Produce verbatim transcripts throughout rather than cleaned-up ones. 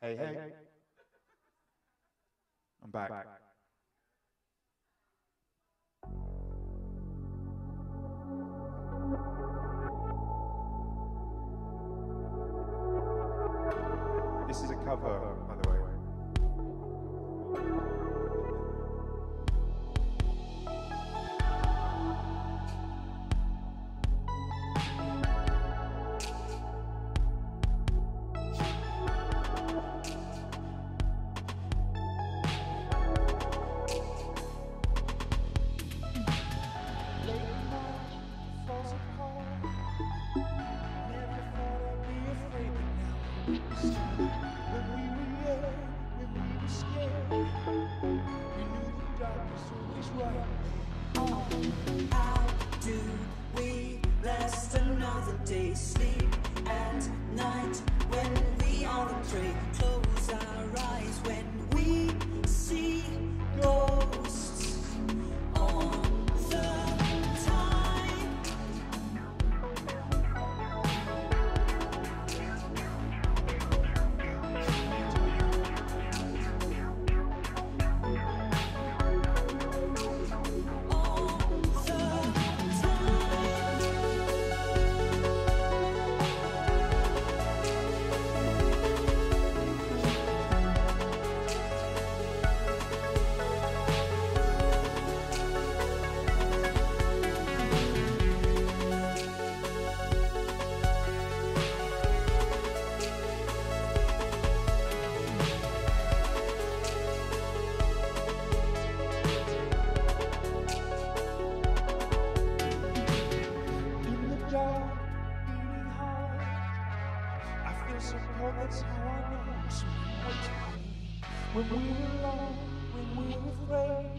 Hey, hey. I'm back. This is a cover, by the way. When we're alone, when we're afraid,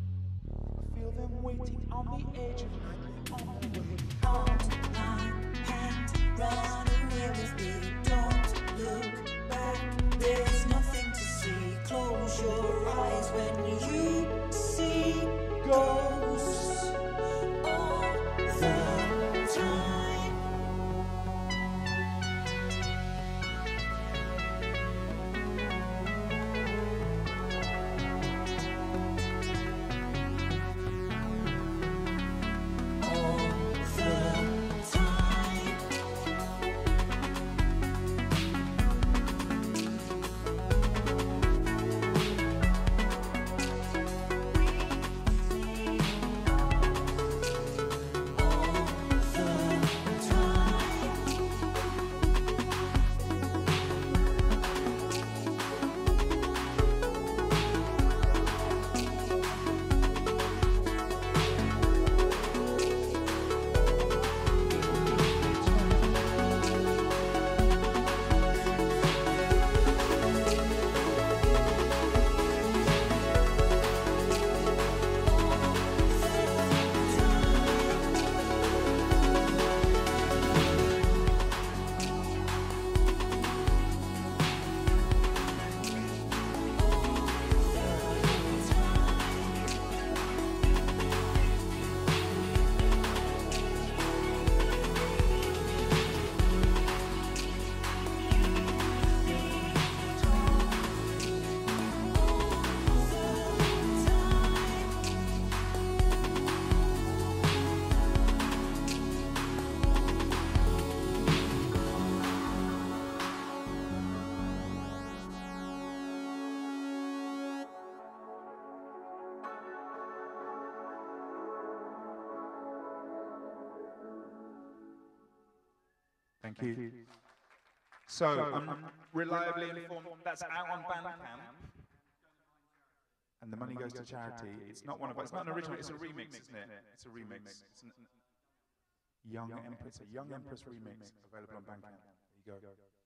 I feel them waiting on the edge of night, on the way. Hold my hand, run away with me, don't look back, there's nothing to see. Close your eyes when you see ghosts all the time. Thank you. So, I'm reliably informed that's out on Bandcamp. And the money goes to charity. It's not one of it's not an original, it's a remix, isn't it? It's a remix. It's a Young Empress, a Young Empress remix available on Bandcamp. There you go.